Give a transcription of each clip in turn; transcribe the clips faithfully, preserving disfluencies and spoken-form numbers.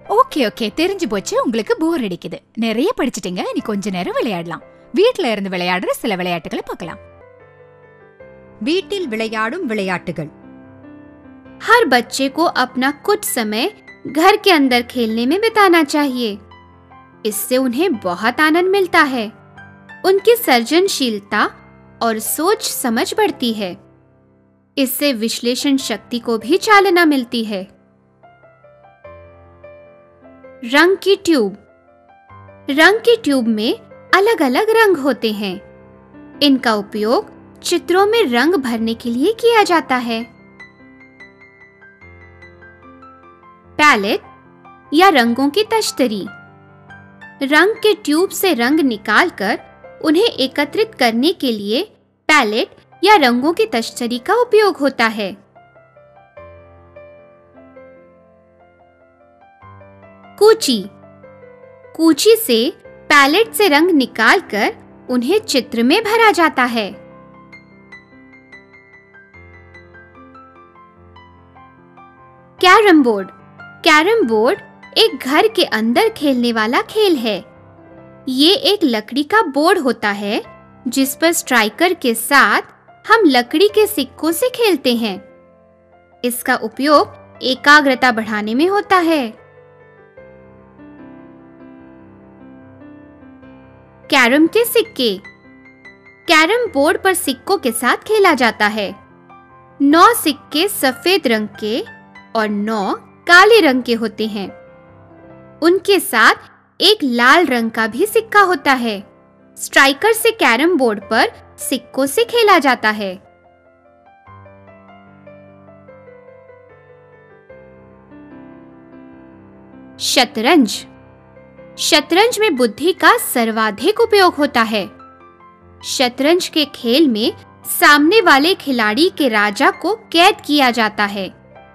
Okay okay தெரிஞ்சு போச்சு. உங்களுக்கு போர் அடிக்குது. நிறைய படிச்சிட்டீங்க. இனி கொஞ்ச நேரம் விளையாடலாம். வீட்ல இருந்து விளையாடுற சில விளையாட்டுகளை பார்க்கலாம். வீட்டில் விளையாடும் விளையாட்டுகள். हर बच्चे को अपना कुछ समय घर के अंदर खेलने में बिताना चाहिए। इससे उन्हें बहुत आनंद मिलता है, उनकी सृजनशीलता और सोच समझ बढ़ती है। इससे विश्लेषण शक्ति को भी चालना मिलती है। रंग की ट्यूब। रंग की ट्यूब में अलग अलग रंग होते हैं। इनका उपयोग चित्रों में रंग भरने के लिए किया जाता है। पैलेट या रंगों की तश्तरी। रंग के ट्यूब से रंग निकालकर उन्हें एकत्रित करने के लिए पैलेट या रंगों की तश्तरी का उपयोग होता है। कूची। कूची से पैलेट से रंग निकालकर उन्हें चित्र में भरा जाता है। Carrom board. कैरम बोर्ड एक घर के अंदर खेलने वाला खेल है। ये एक लकड़ी का बोर्ड होता है जिस पर स्ट्राइकर के साथ हम लकड़ी के सिक्कों से खेलते हैं। इसका उपयोग एकाग्रता बढ़ाने में होता है। कैरम के सिक्के। कैरम बोर्ड पर सिक्कों के साथ खेला जाता है। नौ सिक्के सफेद रंग के और नौ काले रंग के होते हैं। उनके साथ एक लाल रंग का भी सिक्का होता है। स्ट्राइकर से कैरम बोर्ड पर सिक्कों से खेला जाता है। शतरंज। शतरंज में बुद्धि का सर्वाधिक उपयोग होता है। शतरंज के खेल में सामने वाले खिलाड़ी के राजा को कैद किया जाता है।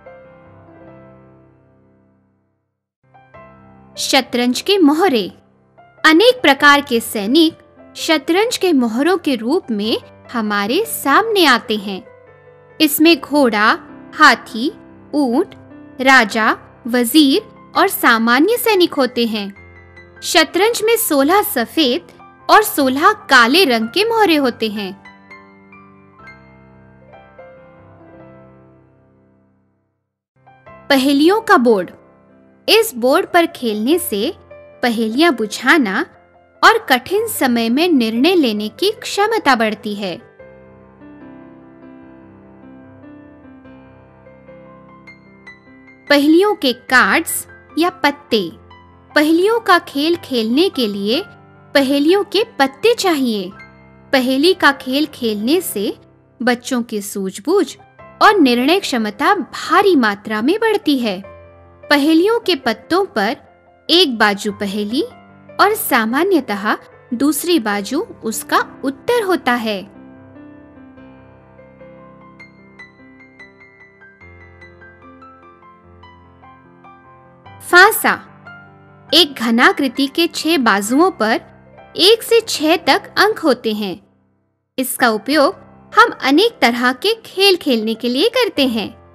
शतरंज के मोहरे। अनेक प्रकार के सैनिक शतरंज के मोहरों के रूप में हमारे सामने आते हैं। इसमें घोड़ा, हाथी, ऊंट, राजा, वजीर और सामान्य सैनिक होते हैं। शतरंज में सोलह सफेद और सोलह काले रंग के मोहरे होते हैं। पहेलियों का बोर्ड। इस बोर्ड पर खेलने से पहेलियां बुझाना और कठिन समय में निर्णय लेने की क्षमता बढ़ती है। पहेलियों के कार्ड्स या पत्ते। पहेलियों का खेल खेलने के लिए पहेलियों के पत्ते चाहिए। पहेली का खेल खेलने से बच्चों की सूझबूझ और निर्णय क्षमता भारी मात्रा में बढ़ती है। पहेलियों के पत्तों पर एक बाजू पहेली और सामान्यतः दूसरी बाजू उसका उत्तर होता है। फांसा। एक घनाकृति के छह बाजुओं पर एक से छह तक अंक होते हैं। इसका उपयोग हम अनेक तरह के खेल खेलने के लिए करते हैं।